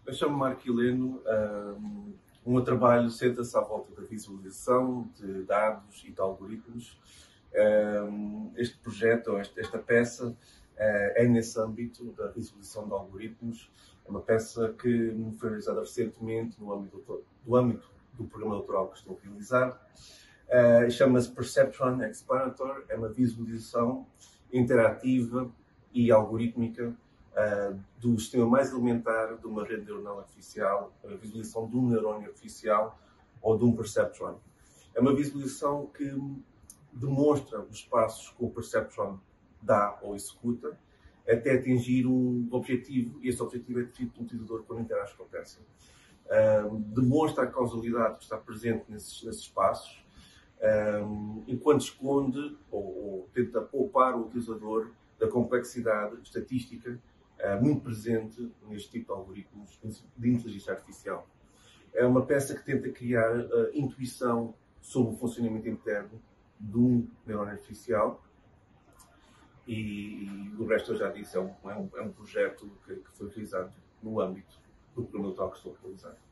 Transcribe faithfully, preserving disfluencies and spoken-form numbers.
Eu chamo-me Marco Heleno. Um, o meu trabalho senta-se à volta da visualização de dados e de algoritmos. Um, este projeto, ou esta, esta peça, uh, é nesse âmbito da visualização de algoritmos. É uma peça que me foi realizada recentemente no âmbito do, do, âmbito do programa doutoral que estou a realizar. Uh, Chama-se Perceptron Explorator. É uma visualização interativa e algorítmica uh, do sistema mais elementar de uma rede neuronal artificial, a visualização de um neurónio artificial ou de um perceptron. É uma visualização que demonstra os passos que o perceptron dá ou executa até atingir um objetivo, e esse objetivo é definido pelo utilizador quando interage com a peça. Uh, demonstra a causalidade que está presente nesses, nesses passos, um, enquanto esconde ou, ou tenta poupar o utilizador da complexidade estatística uh, muito presente neste tipo de algoritmos de inteligência artificial. É uma peça que tenta criar uh, intuição sobre o funcionamento interno de um neurónio artificial e, e o resto eu já disse, é um, é um, é um projeto que, que foi realizado no âmbito do programa doutoral que estou a realizar.